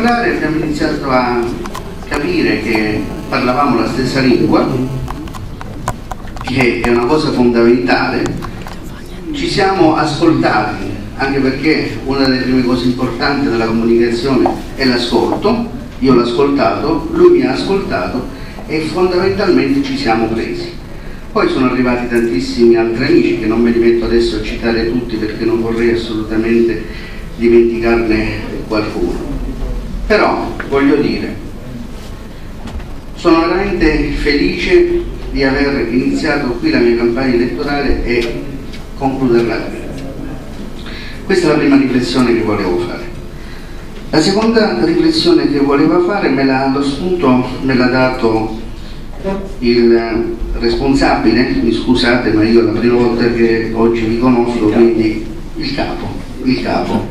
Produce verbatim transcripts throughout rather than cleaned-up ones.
parlare abbiamo iniziato a capire che parlavamo la stessa lingua, che è una cosa fondamentale. Ci siamo ascoltati, anche perché una delle prime cose importanti della comunicazione è l'ascolto. Io l'ho ascoltato, lui mi ha ascoltato e fondamentalmente ci siamo presi. Poi sono arrivati tantissimi altri amici che non me li metto adesso a citare tutti perché non vorrei assolutamente dimenticarne qualcuno. Però voglio dire, sono veramente felice di aver iniziato qui la mia campagna elettorale e concluderla qui. Questa è la prima riflessione che volevo fare. La seconda riflessione che volevo fare, me l'ha, lo spunto me l'ha dato il responsabile, mi scusate ma io è la prima volta che oggi vi conosco, quindi il capo, il capo.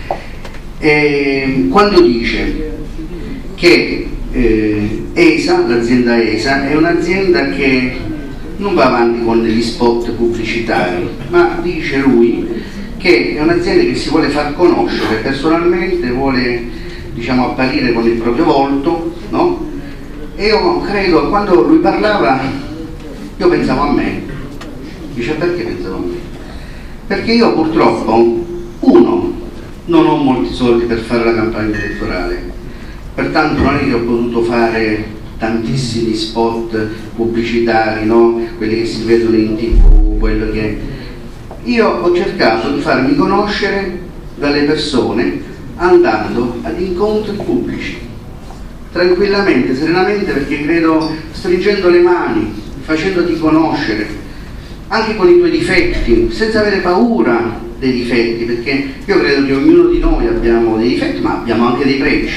E quando dice che eh, ESA, l'azienda ESA, è un'azienda che non va avanti con degli spot pubblicitari, ma dice lui che è un'azienda che si vuole far conoscere personalmente, vuole, diciamo, apparire con il proprio volto, no? E io credo, quando lui parlava, io pensavo a me. Dice, perché pensavo a me? Perché io purtroppo, uno, non ho molti soldi per fare la campagna elettorale, pertanto non è che ho potuto fare tantissimi spot pubblicitari, no? Quelli che si vedono in tv, quello che... Io ho cercato di farmi conoscere dalle persone andando ad incontri pubblici, tranquillamente, serenamente, perché credo stringendo le mani, facendoti conoscere, anche con i tuoi difetti, senza avere paura dei difetti, perché io credo che ognuno di noi abbiamo dei difetti, ma abbiamo anche dei pregi.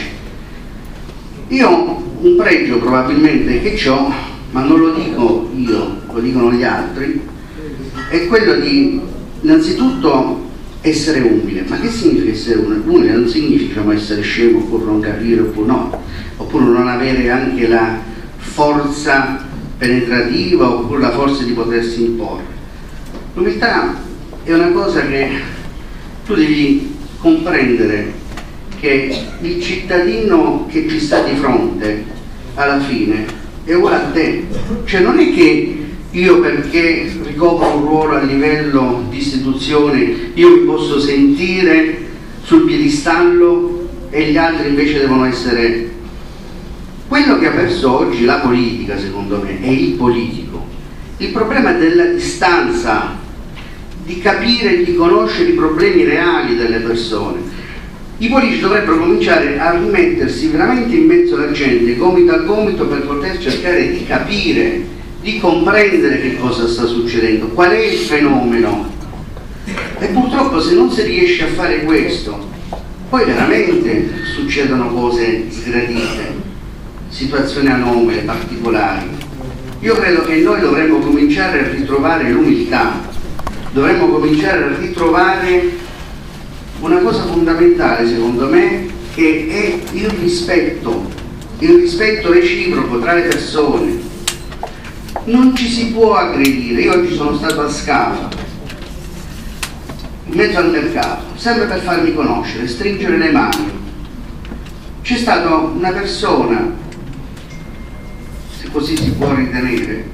Io un pregio probabilmente che ho, ma non lo dico io, lo dicono gli altri, è quello di innanzitutto essere umile. Ma che significa essere umile? Non significa essere scemo oppure non capire oppure no, oppure non avere anche la forza penetrativa oppure la forza di potersi imporre. L'umiltà è una cosa che tu devi comprendere, che il cittadino che ci sta di fronte alla fine è uguale a te. Cioè non è che io, perché ricopro un ruolo a livello di istituzione, io mi posso sentire sul piedistallo e gli altri invece devono essere... Quello che ha perso oggi la politica, secondo me, è il politico. Il problema è della distanza, di capire e di conoscere i problemi reali delle persone. I politici dovrebbero cominciare a rimettersi veramente in mezzo alla gente, gomito a gomito, per poter cercare di capire, di comprendere che cosa sta succedendo, qual è il fenomeno. E purtroppo se non si riesce a fare questo, poi veramente succedono cose sgradite, situazioni anomale, particolari. Io credo che noi dovremmo cominciare a ritrovare l'umiltà, dovremmo cominciare a ritrovare una cosa fondamentale, secondo me, che è il rispetto, il rispetto reciproco tra le persone. Non ci si può aggredire. Io oggi sono stato a Scafa, in mezzo al mercato, sempre per farmi conoscere, stringere le mani. C'è stata una persona, se così si può ritenere,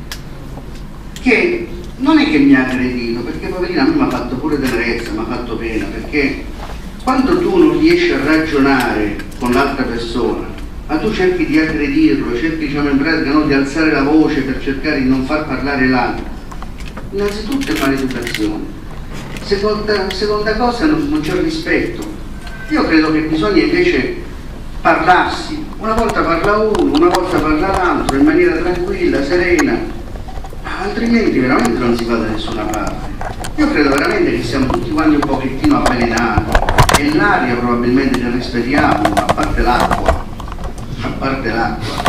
che non è che mi ha aggredito, perché poverina a me mi ha fatto pure tenerezza, mi ha fatto pena, perché quando tu non riesci a ragionare con l'altra persona, ma tu cerchi di aggredirlo, cerchi, diciamo, in pratica, no, di alzare la voce per cercare di non far parlare l'altro, innanzitutto è maleducazione. Seconda, seconda cosa, non, non c'è rispetto. Io credo che bisogna invece parlarsi, una volta parla uno, una volta parla l'altro, in maniera tranquilla, serena, altrimenti veramente non si va da nessuna parte. Io credo veramente che siamo tutti quanti un pochettino avvelenati, e l'aria probabilmente che respiriamo, a parte l'acqua, a parte l'acqua.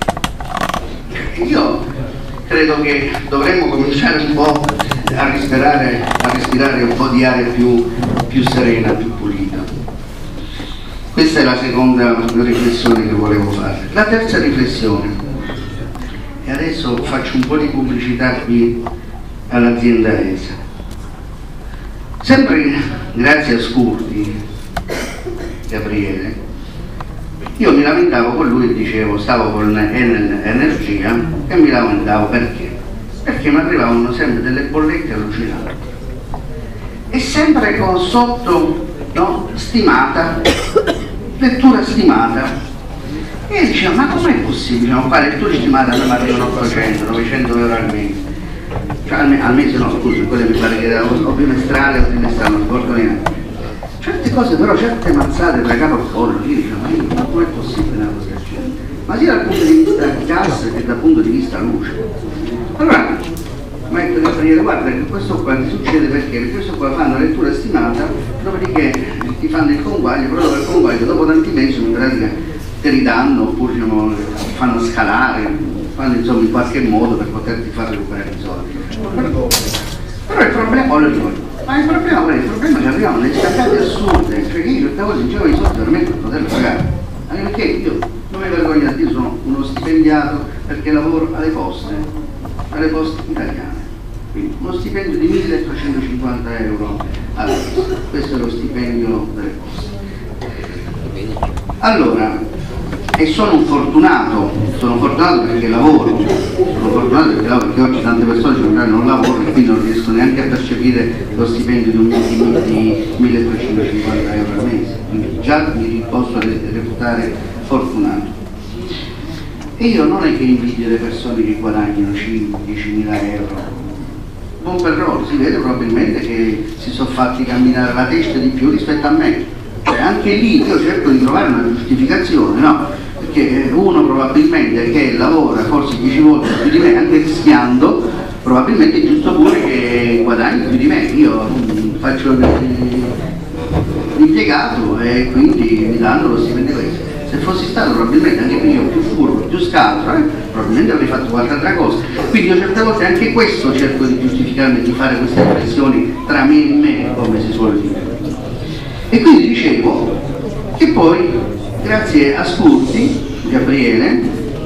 Io credo che dovremmo cominciare un po' a respirare, a respirare un po' di aria più, più serena, più pulita. Questa è la seconda riflessione che volevo fare. La terza riflessione, e adesso faccio un po' di pubblicità qui all'azienda ESA. Sempre grazie a Scurti, Gabriele, lamentavo con lui e dicevo, stavo con Enel Energia e mi lamentavo perché? Perché mi arrivavano sempre delle bollette allucinanti e sempre con sotto, no, stimata, lettura stimata. E io dicevo, ma com'è possibile? Ma qua lettura stimata mi arrivano ottocento novecento euro al mese, cioè al, me al mese no, scusa, quello mi pare che era o bimestrale o trimestrale, non ricordo neanche. Certe cose però, certe mazzate da capo al collo, io dicevo, ma, io, ma com'è possibile una cosa del genere? Ma sia dal punto di vista gas che dal punto di vista luce. Allora, ma ecco Gabriele, guarda che questo qua ti succede perché? Perché questo qua fanno lettura stimata, dopodiché ti fanno il conguaglio, però dopo il conguaglio, dopo tanti mesi in pratica te li danno, oppure diciamo, fanno scalare, fanno insomma in qualche modo per poterti far recuperare i soldi. Però, però il problema, oh, lo dico, ma il problema, il problema che abbiamo delle scappate assurde, cioè che io certe volte dicevo i soldi veramente per poterli pagare, anche perché io non mi vergogno a dire, sono uno stipendiato perché lavoro alle poste, alle poste italiane. Quindi uno stipendio di milletrecentocinquanta euro al mese, questo è lo stipendio delle poste. Allora, e sono un fortunato, sono fortunato perché lavoro, sono fortunato perché, lavoro, perché oggi tante persone non lavorano e quindi non riescono neanche a percepire lo stipendio di, un, di milletrecentocinquanta euro al mese, quindi già mi posso reputare fortunato. E io non è che invidio le persone che guadagnano cinque diecimila euro. Buon per loro, si vede probabilmente che si sono fatti camminare la testa di più rispetto a me. Cioè, anche lì io cerco di trovare una giustificazione, no? Perché uno probabilmente che lavora forse dieci volte più di me, anche rischiando, probabilmente è giusto pure che guadagni più di me. Io faccio l'impiegato e quindi mi danno lo stipendio questo. Se fossi stato probabilmente anche io più furbo, più scaltro, eh, probabilmente avrei fatto qualche altra cosa. Quindi io certe volte anche questo cerco di giustificarmi, di fare queste riflessioni tra me e me, come si suole dire. E quindi dicevo che poi, grazie a Scurti, Gabriele,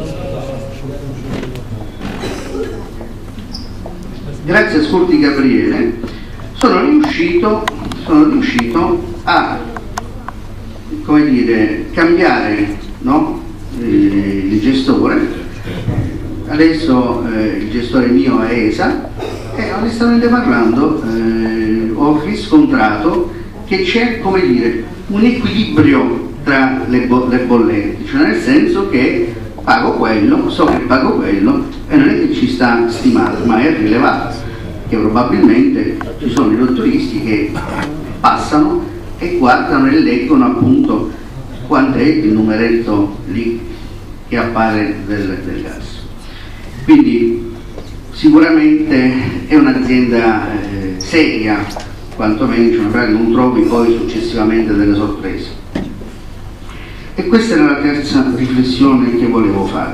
grazie a Scurti Gabriele, sono riuscito, sono riuscito a, come dire, cambiare, no? eh, il gestore. Adesso eh, il gestore mio è E S A e onestamente parlando eh, ho riscontrato che c'è, come dire, un equilibrio tra le, bo le bollette, cioè nel senso che pago quello, so che pago quello e non è che ci sta stimato, ma è rilevato, che probabilmente ci sono i dottoristi che passano e guardano e leggono appunto quant'è il numeretto lì che appare del, del gas. Quindi sicuramente è un'azienda eh, seria, quantomeno, cioè magari non trovi poi successivamente delle sorprese. E questa era la terza riflessione che volevo fare.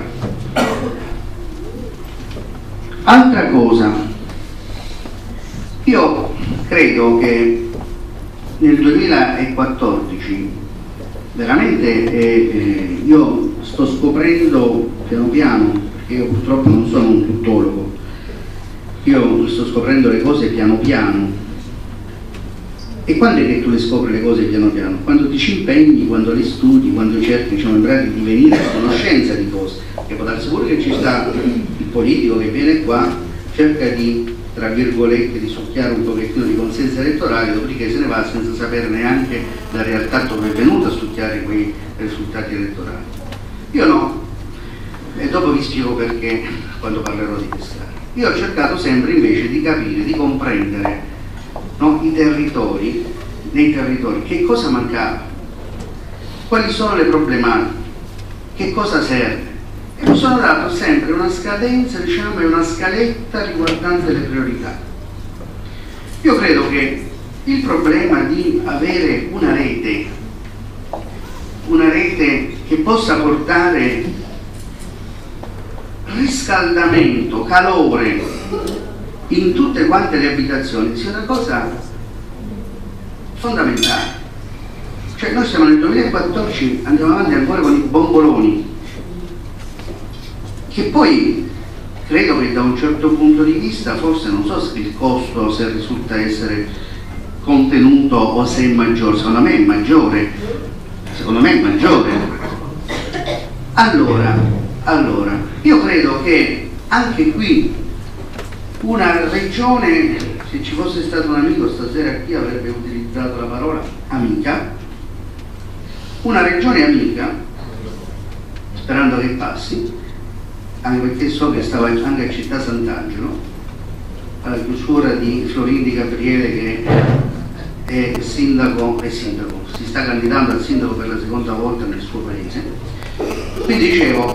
Altra cosa, io credo che nel duemilaquattordici veramente eh, eh, io sto scoprendo piano piano, perché io purtroppo non sono un tuttologo, io sto scoprendo le cose piano piano. E quando è che tu le scopri le cose piano piano? Quando ti ci impegni, quando le studi, quando cerchi, diciamo, di venire a conoscenza di cose. Che può darsi pure che ci sta il politico che viene qua, cerca di, tra virgolette, di succhiare un pochettino di consenso elettorale, dopodiché se ne va senza sapere neanche la realtà dove è venuto a succhiare quei risultati elettorali. Io no, e dopo vi spiego perché quando parlerò di quest'area. Io ho cercato sempre invece di capire, di comprendere, no, i territori, nei territori, che cosa mancava, quali sono le problematiche, che cosa serve. E mi sono dato sempre una scadenza, diciamo, e una scaletta riguardante le priorità. Io credo che il problema di avere una rete, una rete che possa portare riscaldamento, calore in tutte quante le abitazioni sia una cosa fondamentale. Cioè noi siamo nel duemilaquattordici, andiamo avanti ancora con i bomboloni, che poi credo che da un certo punto di vista forse non so se il costo, se risulta essere contenuto o se è maggiore. Secondo me è maggiore, secondo me è maggiore, Allora, allora, io credo che anche qui una regione, se ci fosse stato un amico stasera qui avrebbe utilizzato la parola amica, una regione amica, sperando che passi, anche perché so che stava anche a Città Sant'Angelo, alla chiusura di Florin Di Gabriele che è sindaco, è sindaco, si sta candidando al sindaco per la seconda volta nel suo paese. Quindi dicevo,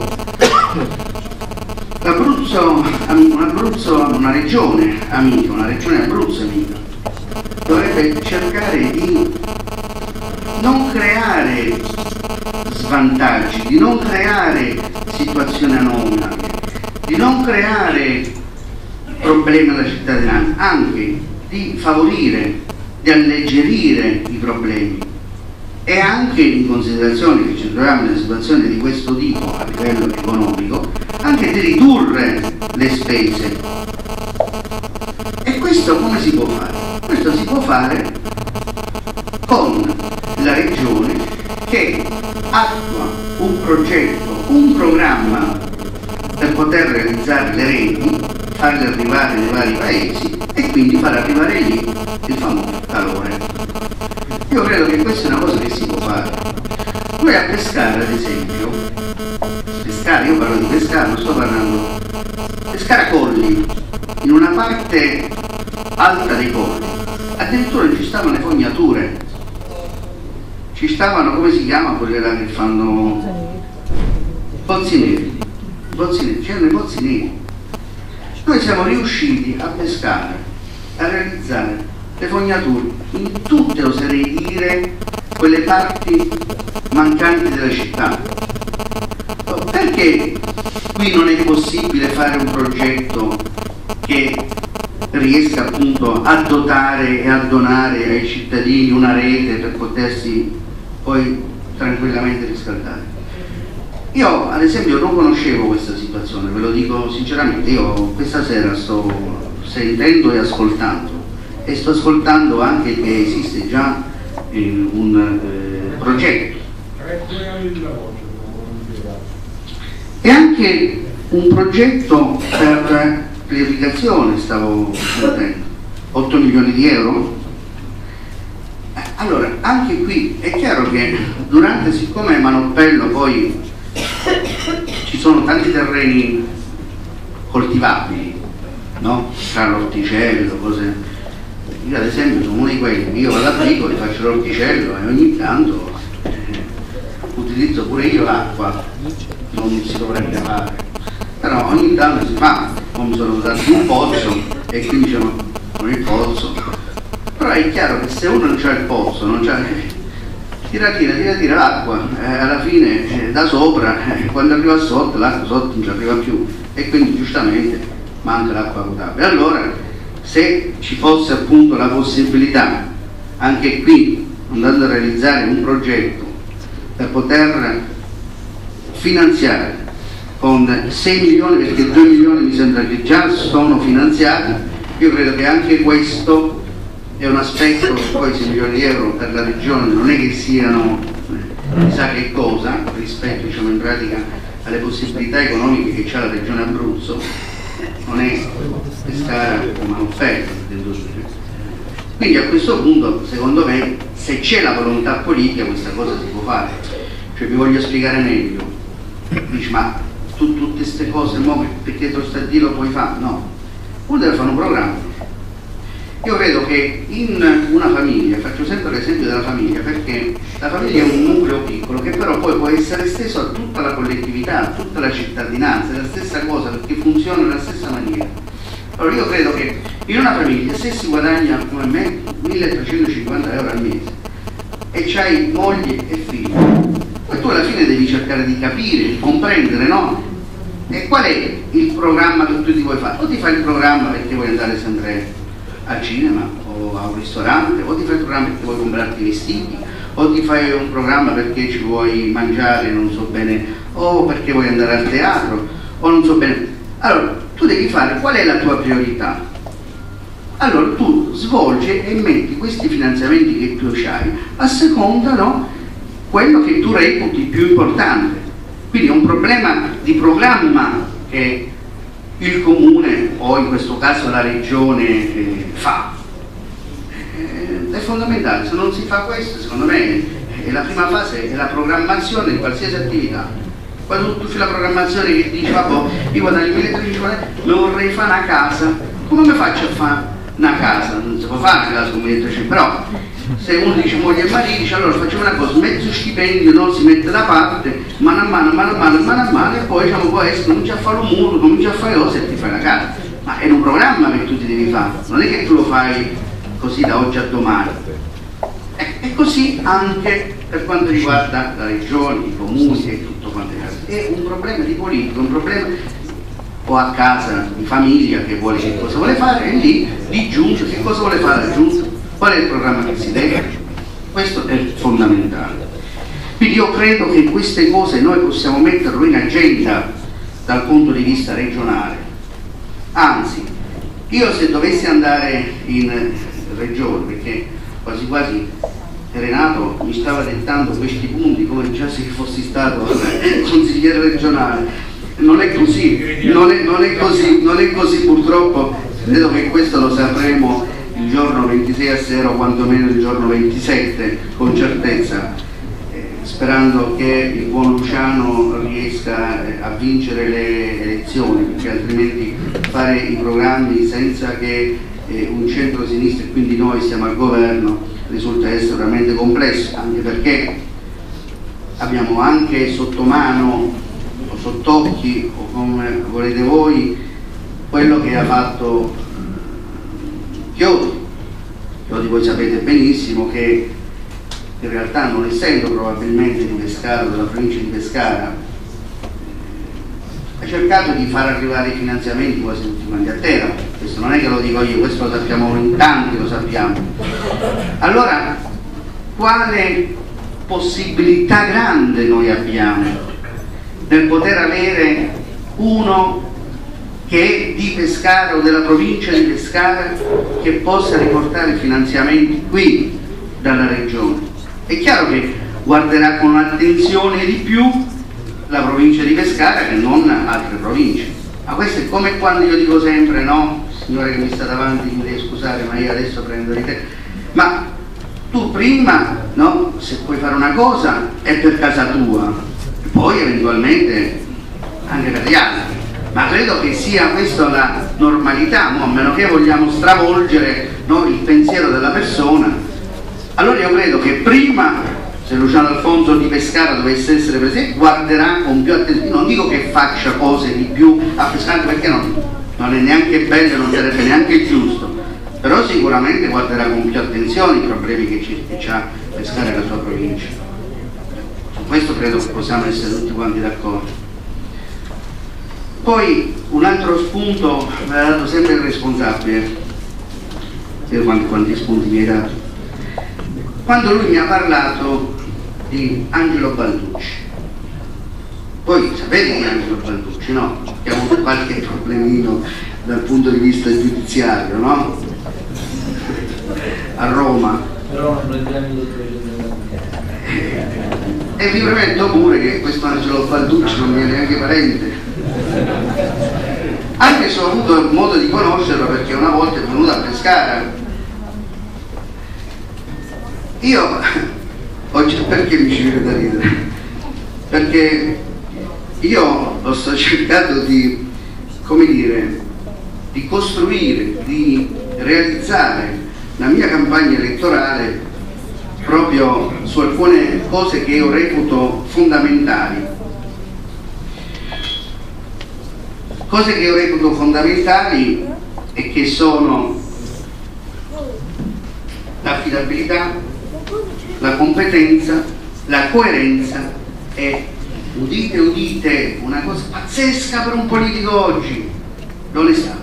l'Abruzzo, un una regione amica, una regione Abruzzo amica, dovrebbe cercare di non creare svantaggi, di non creare situazioni anomale, di non creare problemi alla cittadinanza, anche di favorire, di alleggerire i problemi. E anche in considerazione che ci troviamo in una situazione di questo tipo a livello economico, anche di ridurre le spese. E questo come si può fare? Questo si può fare con la regione che attua un progetto, un programma per poter realizzare le reti, farle arrivare nei vari paesi e quindi far arrivare lì il famoso calore. Io credo che questa è una cosa che si può fare. Noi a Pescara, ad esempio, Pescara, io parlo di Pescara, non sto parlando, Pescara Colli, in una parte alta dei colli, addirittura ci stavano le fognature, ci stavano, come si chiama quelle là che fanno pozzi neri, pozzi neri, c'erano i pozzi neri. Noi siamo riusciti a Pescara a realizzare le fognature in tutte, oserei dire, quelle parti mancanti della città. Perché qui non è possibile fare un progetto che riesca appunto a dotare e a donare ai cittadini una rete per potersi poi tranquillamente riscaldare? Io ad esempio non conoscevo questa situazione, ve lo dico sinceramente. Io questa sera sto sentendo e ascoltando e sto ascoltando anche che esiste già eh, un eh, progetto e anche un progetto per l'irrigazione, stavo sentendo, otto milioni di euro. Allora anche qui è chiaro che durante, siccome Manoppello poi ci sono tanti terreni coltivabili, no? Tra l'orticello, cose. Io ad esempio sono uno di quelli, io vado a Tripoli, faccio l'orticello e ogni tanto eh, utilizzo pure io l'acqua, non si dovrebbe fare, però ogni tanto si fa, come mi sono dato un pozzo e quindi c'è con il pozzo, però è chiaro che se uno non c'ha il pozzo, non c'ha, tira tira tira tira l'acqua, eh, alla fine eh, da sopra, eh, quando arriva sotto, l'acqua sotto non ci arriva più e quindi giustamente manca l'acqua potabile. Allora se ci fosse appunto la possibilità, anche qui, andando a realizzare un progetto per poter finanziare con sei milioni, perché due milioni mi sembra che già sono finanziati, io credo che anche questo è un aspetto. Poi sei milioni di euro per la regione non è che siano eh, chissà che cosa rispetto, diciamo, in pratica alle possibilità economiche che c'ha la regione Abruzzo, non è Pescara come offerta. Quindi a questo punto, secondo me, se c'è la volontà politica questa cosa si può fare. Cioè, vi voglio spiegare meglio. Dici, ma tu tutte queste cose mo, perché te lo sta a dire lo puoi fare? No, uno deve fare un programma. Io vedo che in una famiglia, faccio sempre l'esempio della famiglia, perché la famiglia è un nucleo piccolo che però poi può essere esteso a tutta la collettività, a tutta la cittadinanza, è la stessa cosa perché funziona nella stessa maniera. Allora io credo che in una famiglia, se si guadagna come me milletrecentocinquanta euro al mese e c'hai moglie e figli, poi tu alla fine devi cercare di capire, di comprendere, no? E qual è il programma che tu ti vuoi fare? O ti fai il programma perché vuoi andare sempre al cinema o a un ristorante, o ti fai il programma perché vuoi comprarti i vestiti, o ti fai un programma perché ci vuoi mangiare, non so bene, o perché vuoi andare al teatro, o non so bene. Allora, tu devi fare qual è la tua priorità. Allora tu svolgi e metti questi finanziamenti che tu hai a seconda, no, quello che tu reputi più importante. Quindi è un problema di programma che il comune, o in questo caso la regione, eh, fa. Eh, è fondamentale. Se non si fa questo, secondo me, è la prima fase è la programmazione di qualsiasi attività. Quando tu fai la programmazione che dici, vabbè, io guadagno milletrecentocinquanta, mi vorrei fare una casa, come mi faccio a fare una casa? Non si può fare una casa con milletrecento, però se uno dice moglie e marito, dice allora facciamo una cosa, mezzo stipendio, no, si mette da parte, mano a mano, mano a mano, mano a mano, e poi diciamo, poi esci, comincia a fare un muro, comincia a fare cose e ti fai la casa. Ma è un programma che tu ti devi fare, non è che tu lo fai così da oggi a domani. E così anche per quanto riguarda la regione, i comuni e tutto quanto. È un problema di politica, un problema o a casa di famiglia che vuole che cosa vuole fare, e lì di giunta che cosa vuole fare la giunta, qual è il programma che si deve. Questo è fondamentale. Quindi io credo che queste cose noi possiamo metterlo in agenda dal punto di vista regionale. Anzi, io se dovessi andare in regione, perché quasi quasi Renato mi stava dettando questi punti come già se fossi stato consigliere regionale, non è così, non è, non è così, non è così purtroppo. Credo che questo lo sapremo il giorno ventisei a sera o quantomeno il giorno ventisette con certezza, eh, sperando che il buon Luciano riesca a vincere le elezioni, perché altrimenti fare i programmi senza che eh, un centro-sinistra, e quindi noi siamo al governo, risulta essere veramente complesso, anche perché abbiamo anche sotto mano o sott'occhi o come volete voi quello che ha fatto Chiodi. Chiodi voi sapete benissimo che in realtà, non essendo probabilmente di Pescara, della provincia di Pescara, ha cercato di far arrivare i finanziamenti quasi tutti quanti a terra. Questo non è che lo dico io, questo lo sappiamo in tanti, lo sappiamo. Allora, quale possibilità grande noi abbiamo nel poter avere uno che è di Pescara o della provincia di Pescara che possa riportare finanziamenti qui dalla regione? È chiaro che guarderà con attenzione di più la provincia di Pescara che non altre province. Ma questo è come quando io dico sempre, no, signore che mi sta davanti, mi devi scusare ma io adesso prendo di te, ma tu prima, no, se puoi fare una cosa è per casa tua, poi eventualmente anche per gli altri, ma credo che sia questa la normalità, no? A meno che vogliamo stravolgere, no, il pensiero della persona. Allora io credo che prima, se Luciano Alfonso di Pescara dovesse essere presente, guarderà con più attenzione. Non dico che faccia cose di più a Pescara, perché non, non è neanche bello, non sarebbe neanche giusto, però sicuramente guarderà con più attenzione i problemi che ha Pescara e la sua provincia. Su questo credo che possiamo essere tutti quanti d'accordo. Poi un altro spunto me l'ha dato sempre il responsabile, io quanti, quanti spunti mi hai dato, quando lui mi ha parlato di Angelo Balducci. Voi sapete chi è Angelo Balducci, no? Che ha avuto qualche problemino dal punto di vista giudiziario, no? A Roma. Però non prendiamo e vi premetto pure che questo Angelo Balducci non mi è neanche parente, anche se ho avuto modo di conoscerlo perché una volta è venuto a Pescara. Io oggi perché mi ci viene da ridere? Perché io ho cercato di, come dire, di costruire, di realizzare la mia campagna elettorale proprio su alcune cose che io reputo fondamentali. Cose che io reputo fondamentali e che sono l'affidabilità, la competenza, la coerenza e, udite udite, una cosa pazzesca per un politico oggi, l'onestà.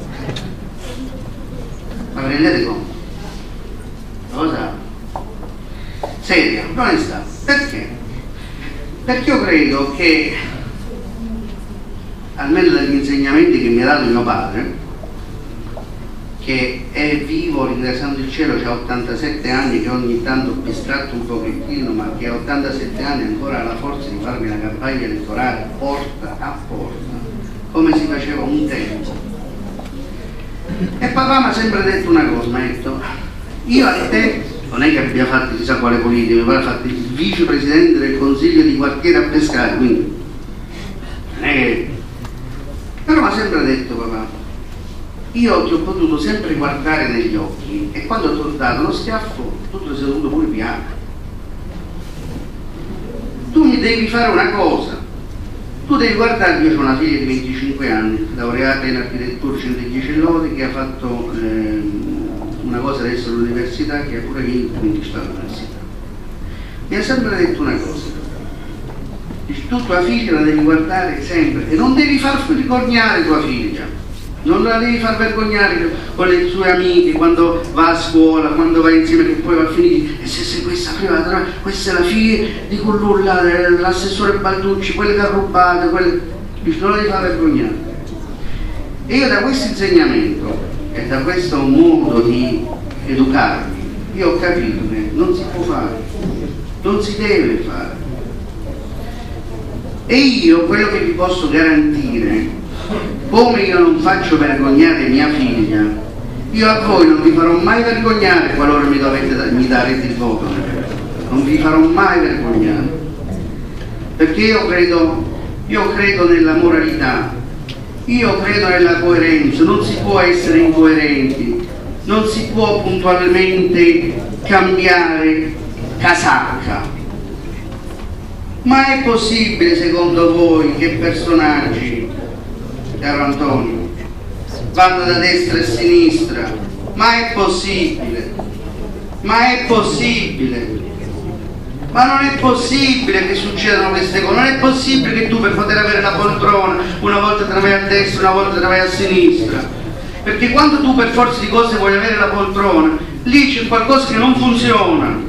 Ma vi rendete conto? Cosa seria, l'onestà. Perché? Perché io credo che, almeno dagli insegnamenti che mi ha dato mio padre, che è vivo, ringraziando il cielo, ha ottantasette anni, che ogni tanto ho distratto un pochettino, ma che a ottantasette anni ancora ha la forza di farmi una campagna elettorale porta a porta, come si faceva un tempo. E papà mi ha sempre detto una cosa, mi ha detto: io a te, non è che abbia fatto chissà quale politica, mi ha fatto il vicepresidente del consiglio di quartiere a Pescara, quindi non è che... Però mi ha sempre detto papà, io ti ho potuto sempre guardare negli occhi e quando ti ho dato lo schiaffo tu ti sei dovuto pure piano. Tu mi devi fare una cosa, tu devi guardare, io ho una figlia di venticinque anni, laureata in architettura Centeghice Lodi, che ha fatto eh, una cosa adesso all'università, che ha pure vinto, quindi sta all'università. Mi ha sempre detto una cosa: tu tua figlia la devi guardare sempre e non devi far vergognare tua figlia, non la devi far vergognare con le sue amiche quando va a scuola, quando va insieme, che poi va a finire e se sei questa privata, questa è la figlia di quellulla, l'assessore Balducci, quelle che ha rubato, quelle... non la devi far vergognare. E io da questo insegnamento e da questo modo di educarmi, io ho capito che non si può fare, non si deve fare. E io quello che vi posso garantire, come io non faccio vergognare mia figlia, io a voi non vi farò mai vergognare qualora mi, dovete, mi darete il voto, non vi farò mai vergognare, perché io credo, io credo nella moralità, io credo nella coerenza, non si può essere incoerenti, non si può puntualmente cambiare casacca. Ma è possibile secondo voi che personaggi, caro Antonio, vanno da destra e a sinistra? Ma è possibile? Ma è possibile? Ma non è possibile che succedano queste cose, non è possibile che tu per poter avere la poltrona una volta te ne vai a destra, una volta te ne vai a sinistra, perché quando tu per forza di cose vuoi avere la poltrona, lì c'è qualcosa che non funziona.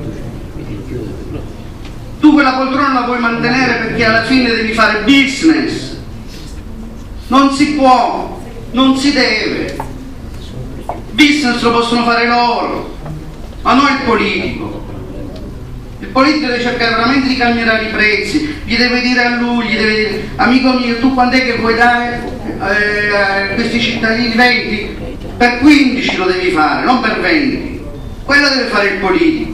Tu quella poltrona la puoi mantenere perché alla fine devi fare business, non si può, non si deve, business lo possono fare loro, ma non il politico. Il politico deve cercare veramente di cambiare i prezzi, gli deve dire a lui, gli deve dire: amico mio, tu quant'è che puoi dare eh, a questi cittadini? venti? Per quindici lo devi fare, non per venti. Quello deve fare il politico.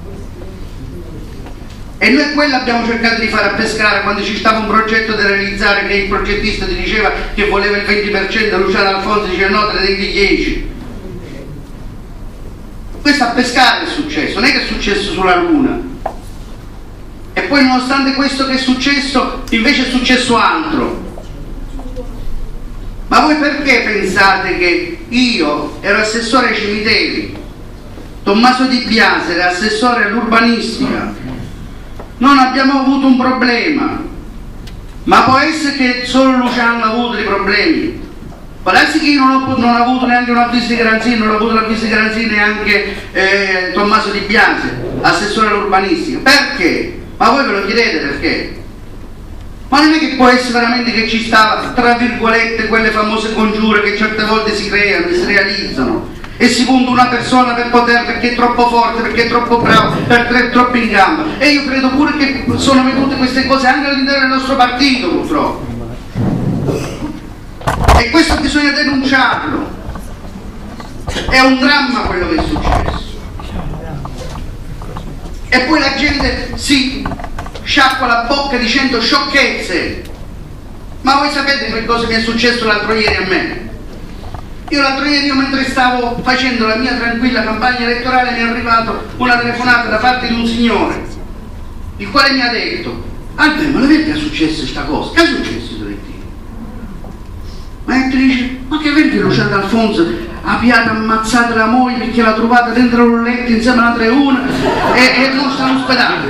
E noi quello abbiamo cercato di fare a Pescara quando ci stava un progetto da realizzare, che il progettista ti diceva che voleva il venti per cento, Luciano Alfonso diceva no, te ne devi dieci. Questo a Pescara è successo, non è che è successo sulla Luna. E poi nonostante questo che è successo, invece è successo altro. Ma voi perché pensate che io ero assessore ai cimiteri, Tommaso Di Biase era assessore all'urbanistica, non abbiamo avuto un problema? Ma può essere che solo Luciano ha avuto dei problemi? Può darsi che io non ho, non ho avuto neanche un avviso di garanzia, non ho avuto l'avviso di garanzia neanche eh, Tommaso Di Biase, assessore all'urbanistica. Perché? Ma voi ve lo chiedete perché? Ma non è che può essere veramente che ci stava, tra virgolette, quelle famose congiure che certe volte si creano e si realizzano e si punta una persona per poter, perché è troppo forte, perché è troppo bravo, perché è troppo in gamba. E io credo pure che sono venute queste cose anche all'interno del nostro partito, purtroppo. E questo bisogna denunciarlo. È un dramma quello che è successo. E poi la gente si sciacqua la bocca dicendo sciocchezze. Ma voi sapete che cosa mi è successo l'altro ieri a me? Io l'altro ieri, io mentre stavo facendo la mia tranquilla campagna elettorale, mi è arrivato una telefonata da parte di un signore, il quale mi ha detto: Albe, ma vedi che è successo questa cosa? Che è successo stamattina? Ma e ti dice: ma che vedi che Luciano Alfonso ha piato ammazzata la moglie perché l'ha trovata dentro un letto insieme a un'altra e una e, e non sta in ospedale?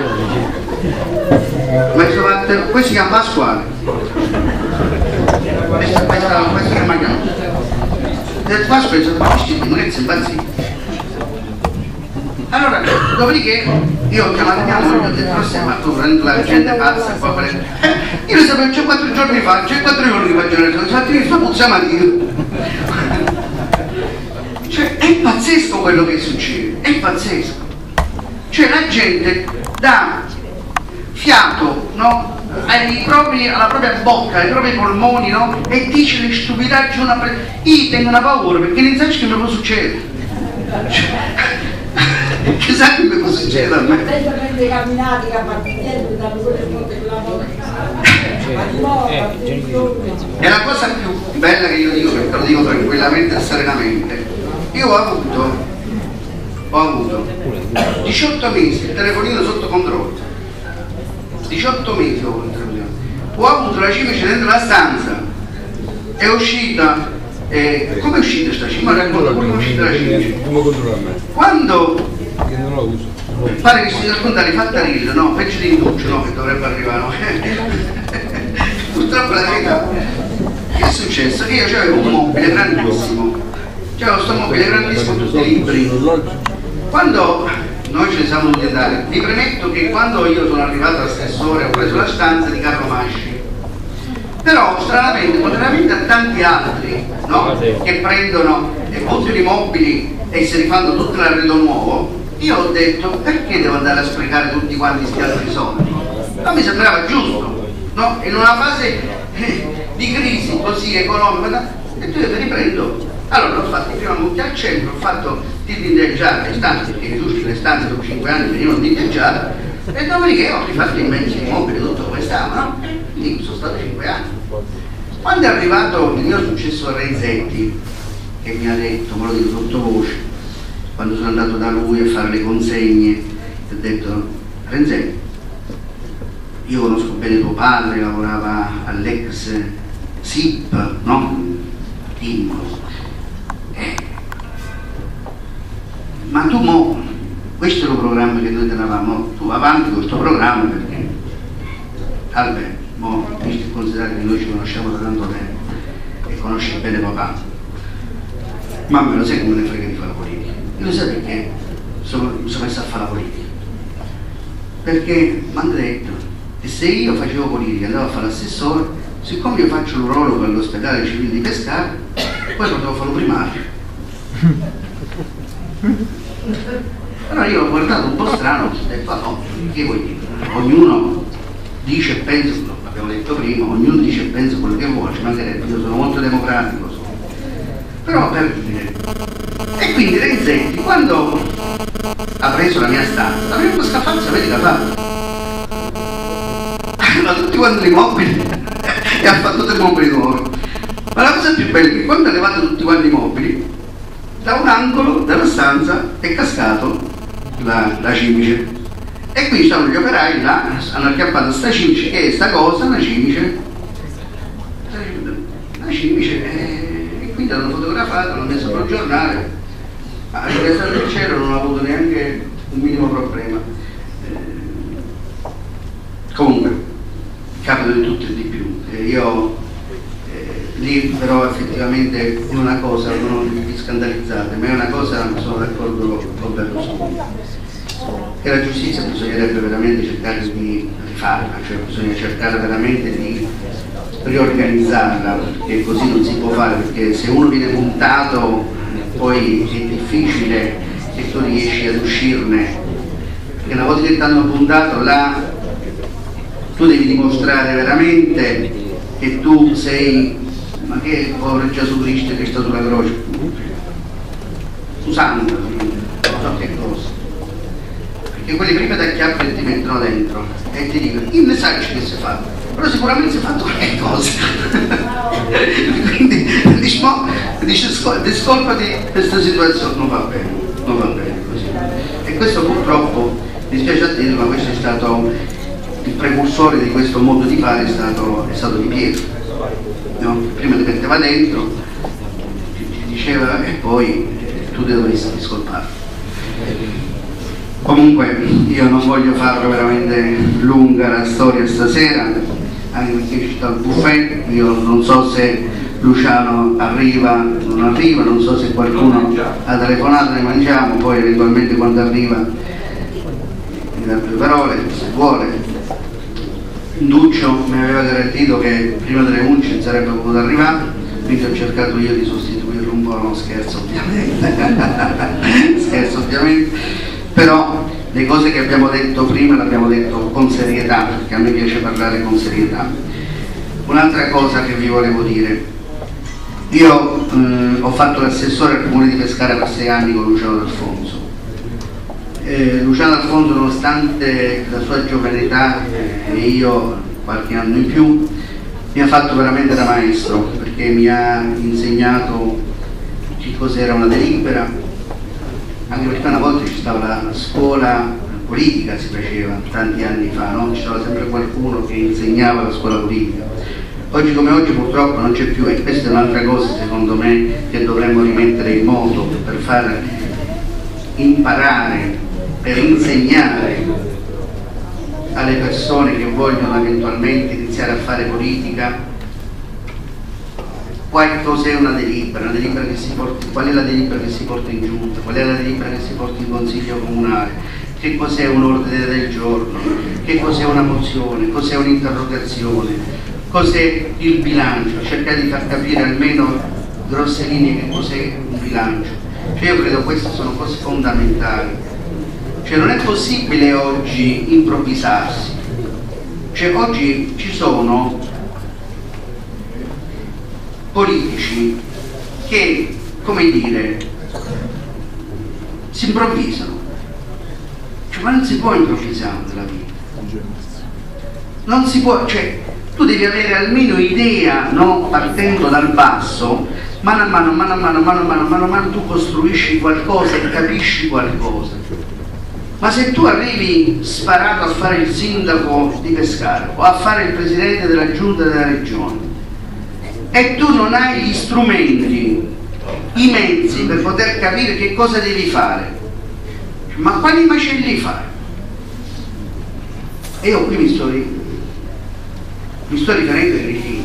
Ma questo si chiama Pasquale. Questo, questo, questo che mangiamo. Del Pasqua è stato vestito, non è che si impazzito. Allora, dopodiché io ho chiamato mia moglie e ho detto: ma ma tu prendi la gente pazza qua per... eh, io lo sapevo, c'è quattro giorni fa, c'è quattro giorni che faccio le cose, infatti io sto puzzando io. Cioè, è pazzesco quello che succede, è pazzesco. Cioè la gente dà fiato, no? Ai propri, alla propria bocca, ai propri polmoni, no? E dice le stupidaggini, una pre... io tengo una paura perché non sai che mi può succedere. Cioè, chissà che mi può succedere a me. Attentamente camminati che appartenenti da quelle note è la cosa più bella che io dico, perché lo dico tranquillamente e serenamente. Io ho avuto ho avuto diciotto mesi il telefonino sotto controllo, diciotto mesi ho avuto il telefonino, ho avuto la cimice dentro la stanza, è uscita, eh, come è uscita questa cimice? Ma racconta come è uscita la cimice. Quando pare che si racconta di fatta ridere, no? Peggio di Induccio, no? Che dovrebbe arrivare, no? Purtroppo la verità, che è successo? Che io avevo un mobile grandissimo, c'avevo questo mobile grandissimo, tutti i libri. Quando noi ce ne siamo dovuti andare, vi premetto che quando io sono arrivato all'assessore ho preso la stanza di Carlo Masci, però stranamente, contrariamente a tanti altri, no? Che prendono e buttano i mobili e si rifanno tutto l'arredo nuovo, io ho detto perché devo andare a sprecare tutti quanti questi altri soldi? Ma mi sembrava giusto, no? In una fase eh, di crisi così economica, e tu te li riprendo. Allora ho fatto prima monti al centro, ho fatto di tindeggiare le stanze, perché giusto le stanze dopo cinque anni venivano tindeggiate, e dopodiché ho rifatto immensi immobili tutto come stava, no? Quindi sono stato cinque anni. Quando è arrivato il mio successore Renzetti, che mi ha detto, me lo dico sottovoce, quando sono andato da lui a fare le consegne, ho detto: Renzetti, io conosco bene tuo padre, lavorava all'ex S I P, no? Timbro. Eh. Ma tu mo, questo è il programma che noi tenevamo, tu avanti con questo programma perché, Albert, mo, visto e considerato che noi ci conosciamo da tanto tempo e conosci bene papà, mamma lo sai come ne frega di fare la politica? Io lo sai perché sono, mi sono messo a fare la politica? Perché mi hanno detto che se io facevo politica e andavo a fare l'assessore, siccome io faccio l'urologo all'ospedale civile di Pescara, poi potevo fare lo primario. Allora io ho guardato un po' strano, ho detto: ma no, che vuoi dire? Ognuno dice e pensa, l'abbiamo detto prima, ognuno dice e pensa quello che vuole, ci mancherebbe, io sono molto democratico, sono. Però per dire. E quindi Renzetti, quando ha preso la mia stanza, la prima scaffazza, vedi la fatta. Ma tutti quanti i mobili e ha fatto tutti i mobili nuovi. Ma la cosa più bella è che quando ha levato tutti quanti i mobili, da un angolo della stanza è cascato la, la cimice, e qui sono gli operai là, hanno acchiappato sta cimice, che è sta cosa, una cimice, una cimice, eh, e quindi l'hanno fotografato, l'hanno messo sul giornale. Ma il resto del cielo non ha avuto neanche un minimo problema. Eh, comunque capita di tutto e di più. Eh, io eh, lì però effettivamente è una cosa, non vi scandalizzate, ma è una cosa, sono d'accordo con Berlusconi, che la giustizia bisognerebbe veramente cercare di rifarla, cioè bisogna cercare veramente di riorganizzarla, perché così non si può fare, perché se uno viene puntato poi è difficile che tu riesci ad uscirne, perché una volta che ti hanno puntato là tu devi dimostrare veramente che tu sei, ma che povero Gesù Cristo che sta sulla croce, su santo, non so che cosa, perché quelli prima ti acchiappano e ti mettono dentro e ti dicono il messaggio che si fa, però sicuramente si è fatto qualche cosa. Quindi diciamo, dice discolpati questa situazione, non va bene, non va bene così. E questo purtroppo, mi spiace a dire, ma questo è stato il precursore di questo modo di fare, è stato, è stato Di Pietro, no? Prima ti metteva dentro, ti, ti diceva e poi eh, tu ti dovresti discolpare. Comunque io non voglio farlo veramente lunga la storia stasera, anche perché ci sta il buffet, io non so se Luciano arriva, non arriva, non so se qualcuno ha telefonato, ne mangiamo, poi eventualmente quando arriva mi dà due parole, se vuole. Duccio mi aveva garantito che prima delle undici sarebbe potuto arrivare, quindi ho cercato io di sostituirlo un po', no scherzo ovviamente, scherzo ovviamente, però le cose che abbiamo detto prima le abbiamo detto con serietà, perché a me piace parlare con serietà. Un'altra cosa che vi volevo dire, io eh, ho fatto l'assessore al comune di Pescara per sei anni con Luciano D'Alfonso. Eh, Luciano D'Alfonso, nonostante la sua giovane età e eh, io qualche anno in più, mi ha fatto veramente da maestro, perché mi ha insegnato che cos'era una delibera, anche perché una volta ci stava la, la scuola politica, si faceva tanti anni fa, no? Ci stava sempre qualcuno che insegnava la scuola politica. Oggi come oggi purtroppo non c'è più, e questa è un'altra cosa secondo me che dovremmo rimettere in moto per far imparare, per insegnare alle persone che vogliono eventualmente iniziare a fare politica qual cos'è una delibera, una delibera che si porta, qual è la delibera che si porta in giunta, qual è la delibera che si porta in consiglio comunale, che cos'è un ordine del giorno, che cos'è una mozione, cos'è un'interrogazione, cos'è il bilancio, cercare di far capire almeno grosse linee che cos'è un bilancio. Cioè io credo che queste sono cose fondamentali. Cioè non è possibile oggi improvvisarsi. Cioè oggi ci sono politici che, come dire, si improvvisano. Cioè, ma non si può improvvisare nella vita. Non si può, cioè tu devi avere almeno idea, no? Partendo dal basso, mano a mano, mano a mano, mano a mano, mano a mano tu costruisci qualcosa e capisci qualcosa. Ma se tu arrivi sparato a fare il sindaco di Pescara o a fare il presidente della giunta della regione e tu non hai gli strumenti, i mezzi per poter capire che cosa devi fare, ma quali macelli fai? E io qui mi sto, mi sto riferendo ai figli.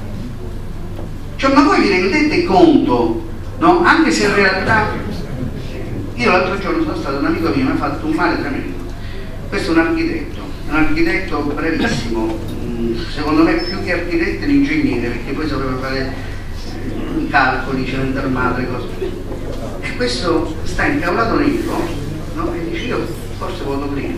Cioè, ma voi vi rendete conto, no? Anche se in realtà io l'altro giorno sono stato, un amico mio mi ha fatto un male tremendo. Questo è un architetto, un architetto bravissimo, secondo me più che architetto è un ingegnere, perché poi sapeva fare i calcoli, cemento armato e cose. E questo sta incavolato nero, no? E dice io forse voto prima.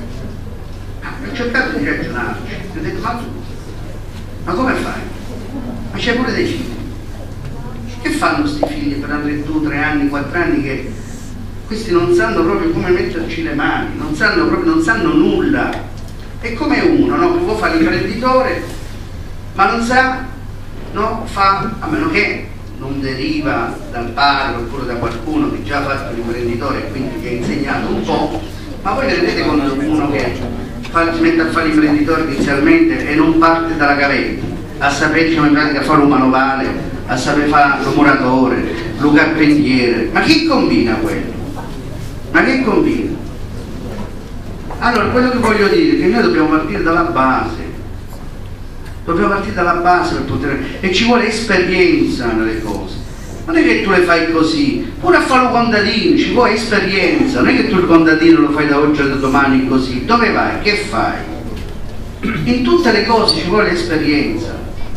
Ah, ho cercato di ragionarci, mi ho detto ma tu, ma come fai? Ma c'è pure dei figli. Che fanno sti figli per andare due, tre anni, quattro anni che questi non sanno proprio come metterci le mani, non sanno proprio, non sanno nulla. È come uno, no? Che può fare l'imprenditore, ma non sa, no? Fa, a meno che non deriva dal padre oppure da qualcuno che già ha fatto l'imprenditore e quindi gli ha insegnato un po', ma voi rendete conto di uno che fa, si mette a fare l'imprenditore inizialmente e non parte dalla gavetta, a sapere come in pratica fare un manovale, a sapere fare lo muratore, lo carpentiere, ma chi combina quello? Ma che combina? Allora quello che voglio dire è che noi dobbiamo partire dalla base, dobbiamo partire dalla base per poter, e ci vuole esperienza nelle cose. Non è che tu le fai così, pure a fare un contadino ci vuole esperienza, non è che tu il contadino lo fai da oggi a domani così. Dove vai? Che fai? In tutte le cose ci vuole esperienza.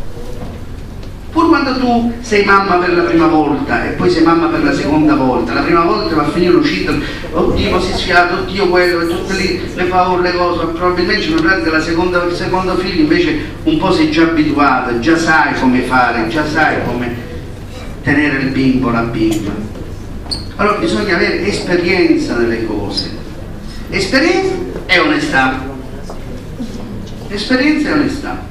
Pur quando tu sei mamma per la prima volta e poi sei mamma per la seconda volta, la prima volta va a finire uscita, oddio si è sfiato, oddio quello, e tutte lì le paure, le cose, probabilmente in pratica la seconda, il secondo figlio invece un po' sei già abituata, già sai come fare, già sai come tenere il bimbo, la bimba. Allora bisogna avere esperienza nelle cose, esperienza e onestà, esperienza e onestà.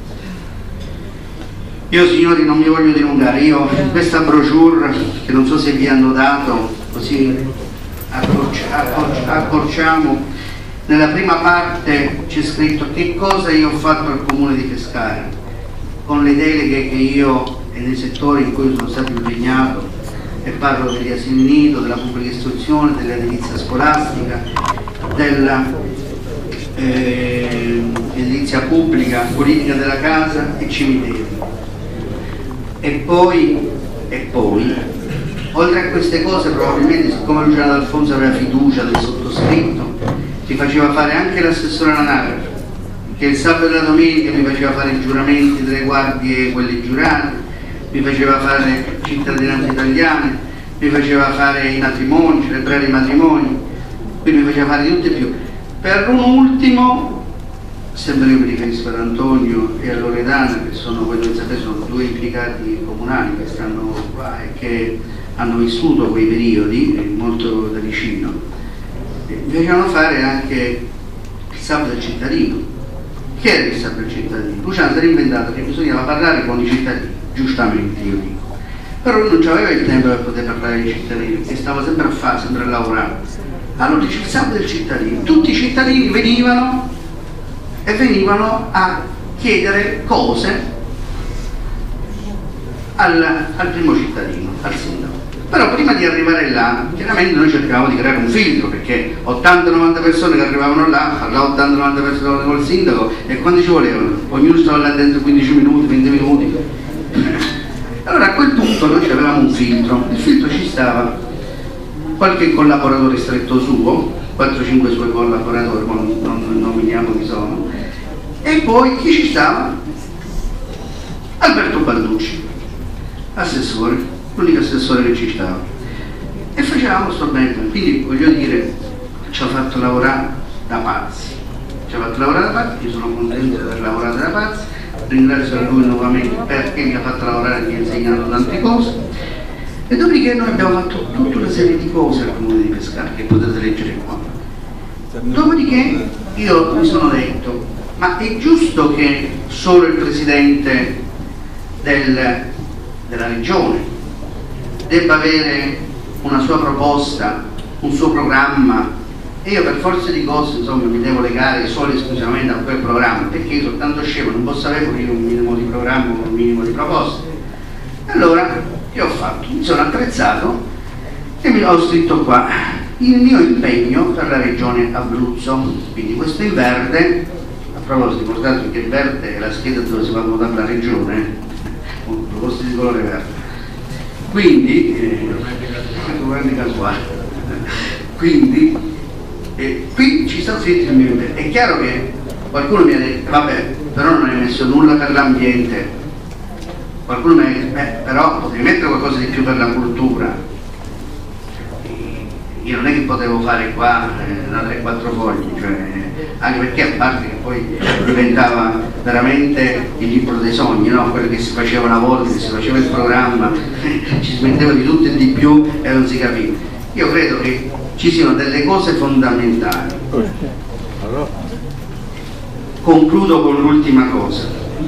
Io signori non mi voglio dilungare, io questa brochure che non so se vi hanno dato, così accorci, accorci, accorciamo, nella prima parte c'è scritto che cosa io ho fatto al comune di Pescara, con le deleghe che io e nei settori in cui sono stato impegnato, e parlo degli asili nido, della pubblica istruzione, dell'edilizia scolastica, della eh, edilizia pubblica, politica della casa e cimiteri. E poi, e poi, oltre a queste cose, probabilmente, siccome Luciano D'Alfonso aveva fiducia del sottoscritto, ti faceva fare anche l'assessore all'anagrafe, che il sabato e la domenica mi faceva fare i giuramenti delle guardie, quelli giurati, mi faceva fare cittadinanza italiana, mi faceva fare i matrimoni, celebrare i matrimoni, quindi mi faceva fare di tutto e più. Per un ultimo, sempre io mi riferisco ad Antonio e a Loredana, che sono, voi non sapete, sono due implicati comunali che stanno qua e che hanno vissuto quei periodi molto da vicino, mi facevano fare anche il sabato del cittadino. Che era il sabato del cittadino? Luciano si era inventato che bisognava parlare con i cittadini, giustamente io dico, però lui non aveva il tempo per poter parlare ai cittadini, perché stava sempre a fare, sempre a lavorare. Allora dice il sabato del cittadino, tutti i cittadini venivano e venivano a chiedere cose al, al primo cittadino, al sindaco. Però prima di arrivare là, chiaramente noi cercavamo di creare un filtro, perché ottanta novanta persone che arrivavano là, parlava ottanta novanta persone col sindaco, e quando ci volevano? Ognuno stava là dentro quindici minuti, venti minuti. Allora a quel punto noi avevamo un filtro, il filtro ci stava qualche collaboratore stretto suo, quattro cinque suoi collaboratori, non, non nominiamo chi sono, e poi chi ci stava? Alberto Balducci, assessore, l'unico assessore che ci stava, e facevamo sto bene, quindi voglio dire, ci ha fatto lavorare da pazzi, ci ha fatto lavorare da pazzi, io sono contento di aver lavorato da pazzi, ringrazio lui nuovamente perché mi ha fatto lavorare e mi ha insegnato tante cose, e dopodiché noi abbiamo fatto tutta una serie di cose al comune di Pescara che potete leggere qua. Dopodiché io mi sono detto, ma è giusto che solo il presidente del, della regione debba avere una sua proposta, un suo programma, e io per forza di cose insomma mi devo legare solo e esclusivamente a quel programma, perché io sono tanto scemo, non posso avere pure un minimo di programma o un minimo di proposte. Allora che ho fatto? Mi sono attrezzato e mi ho scritto qua il mio impegno per la regione Abruzzo, quindi questo in verde. A proposito, ricordate che il verde è la scheda dove si va a votare la regione, con proposte di colore verde. Quindi, eh, quindi eh, qui ci sta scritto il mio impegno. È chiaro che qualcuno mi ha detto, vabbè, però non hai messo nulla per l'ambiente. Qualcuno mi ha detto, beh, però potevi mettere qualcosa di più per la cultura. Io non è che potevo fare qua eh, da tre quattro fogli, cioè, anche perché a parte che poi diventava veramente il libro dei sogni, no? Quello che si faceva una volta, che si faceva il programma, ci si metteva di tutto e di più e non si capiva. Io credo che ci siano delle cose fondamentali. Concludo con l'ultima cosa.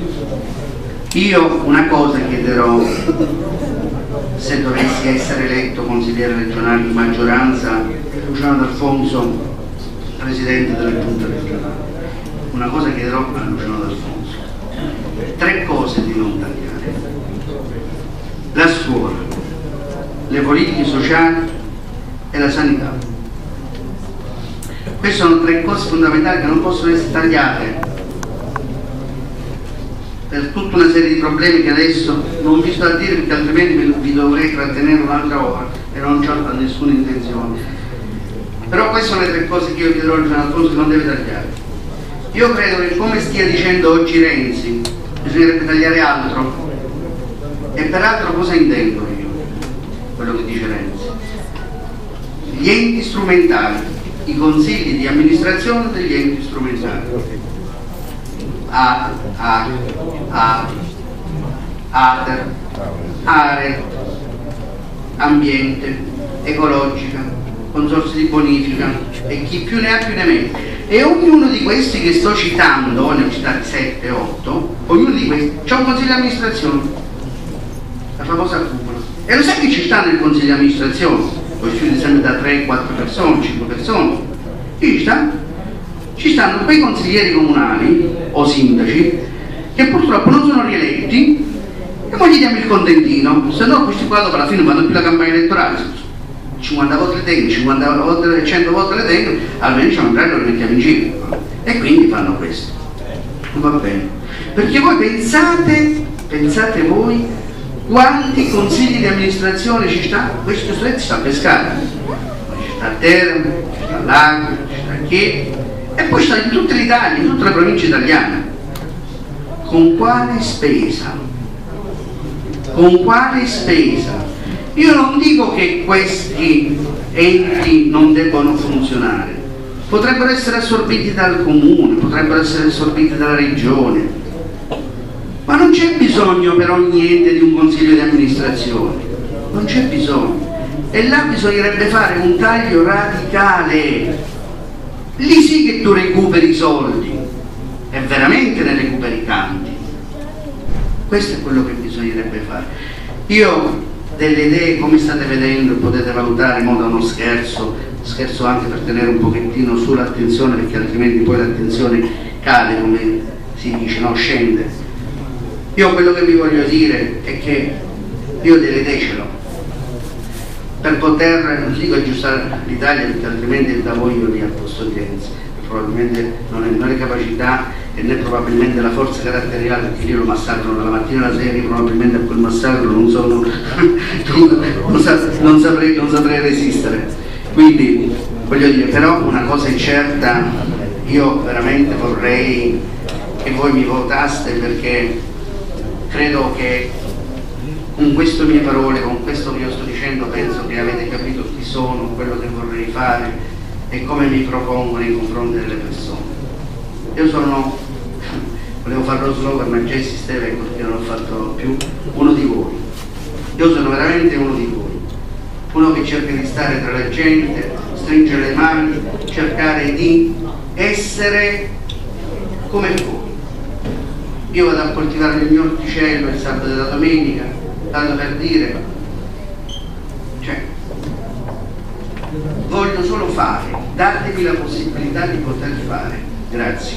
Io una cosa chiederò, se dovessi essere eletto consigliere regionale di maggioranza, Luciano D'Alfonso presidente della giunta regionale, una cosa chiederò a Luciano D'Alfonso: tre cose di non tagliare: la scuola, le politiche sociali e la sanità. Queste sono tre cose fondamentali che non possono essere tagliate per tutta una serie di problemi che adesso non vi sto a dire, perché altrimenti vi dovrei trattenere un'altra ora e non ho nessuna intenzione. Però queste sono le tre cose che io chiederò a Luciano D'Alfonso che non deve tagliare. Io credo che, come stia dicendo oggi Renzi, bisognerebbe tagliare altro. E peraltro cosa intendo io? Quello che dice Renzi: gli enti strumentali, i consigli di amministrazione degli enti strumentali, A, A, A, Ater, Are, Ambiente, Ecologica, Consorzi di Bonifica e chi più ne ha più ne mette. E ognuno di questi che sto citando, ne ho citati sette otto, ognuno di questi c'è un consiglio di amministrazione, la famosa cupola. E lo sai che ci sta nel consiglio di amministrazione? Poi si sempre da tre quattro persone, cinque persone. Chi ci sta? Ci stanno quei consiglieri comunali o sindaci che purtroppo non sono rieletti, e poi gli diamo il contentino, se no questi qua dopo alla fine vanno più la campagna elettorale, cinquanta volte le tengono, cinquanta volte, cento volte le tengono, almeno diciamo in pratica lo mettiamo in giro, e quindi fanno questo. Non va bene, perché voi pensate, pensate voi quanti consigli di amministrazione ci sta? Questo stretti sta a Pescara, ci sta a Teramo, ci sta a Lago, ci sta a Chieti, e poi sta in tutta l'Italia, in tutte le province italiane. Con quale spesa? con quale spesa? Io non dico che questi enti non debbono funzionare, potrebbero essere assorbiti dal comune, potrebbero essere assorbiti dalla regione, ma non c'è bisogno per ogni ente di un consiglio di amministrazione, non c'è bisogno, e là bisognerebbe fare un taglio radicale, lì sì che tu recuperi i soldi e veramente ne recuperi tanti. Questo è quello che bisognerebbe fare. Io delle idee, come state vedendo, potete valutare in modo uno scherzo, scherzo anche per tenere un pochettino sull'attenzione, perché altrimenti poi l'attenzione cade, come si dice, no, scende. Io quello che vi voglio dire è che io delle idee ce l'ho per poter, non dico aggiustare l'Italia, perché altrimenti da voi io lì al posto di Renzi, probabilmente non è, non è capacità e né probabilmente la forza caratteriale, perché lì lo massacrano dalla mattina alla sera, probabilmente a quel massacro non sono non, sa, non, saprei, non saprei resistere. Quindi voglio dire, però una cosa è certa, io veramente vorrei che voi mi votaste, perché credo che con queste mie parole, con questo che io sto dicendo, penso che avete capito chi sono, quello che vorrei fare e come mi propongo nei confronti delle persone. Io sono, volevo fare lo slogan, ma già esisteva, ecco perché non l'ho fatto più, uno di voi. Io sono veramente uno di voi, uno che cerca di stare tra la gente, stringere le mani, cercare di essere come voi. Io vado a coltivare il mio orticello il sabato e la domenica, tanto per dire, cioè, voglio solo fare, datemi la possibilità di poter fare. Grazie.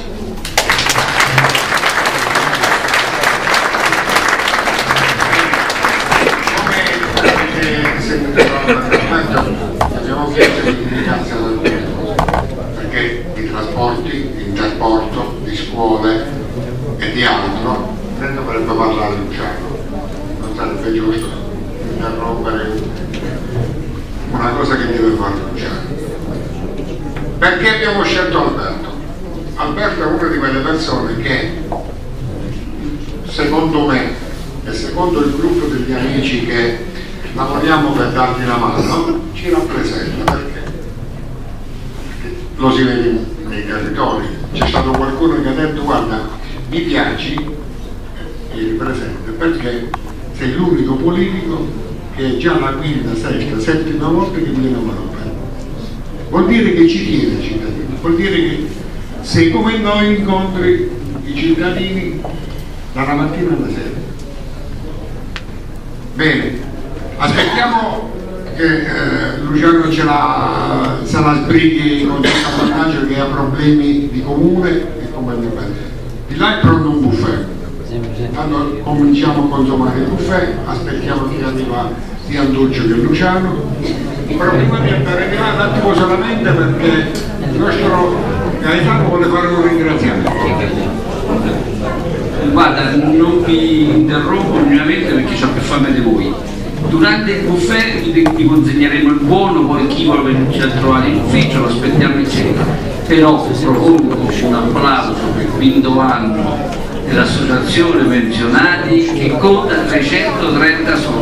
Come avete sentito dall'argomento, abbiamo chiesto di indicarsi dal perché di trasporti, di trasporto, di scuole e di altro ne dovrebbe parlare Luciano. Non sarebbe giusto interrompere una cosa che deve fare Luciano. Perché abbiamo scelto Alberto? Alberto è una di quelle persone che, secondo me e secondo il gruppo degli amici che lavoriamo per dargli la mano, ci rappresenta. Perché? Perché lo si vede nei territori. C'è stato qualcuno che ha detto: guarda, mi piaci, mi ripresenta, perché sei l'unico politico che è già la quinta, sesta, settima volta che viene a Maropello. Vuol dire che ci tiene ai cittadini, vuol dire che sei come noi, incontri i cittadini dalla mattina alla sera. Bene, aspettiamo che eh, Luciano ce la, se la sbrighi con il caponaggio, che ha problemi di comune e come di là è pronto un buffet. Allora cominciamo a consumare il buffet, aspettiamo che arriva sia Antuccio che Luciano. Però prima di andare via un attimo solamente, perché il nostro Gaetano vuole fare un ringraziamento. Guarda, non vi interrompo minimamente perché ho più fame di voi. Durante il buffet vi consegneremo il buono, poi chi vuole venirci a trovare in ufficio lo aspettiamo in cena. Però propongo un applauso per il quinto anno dell'associazione pensionati che conta trecentotrenta soldi.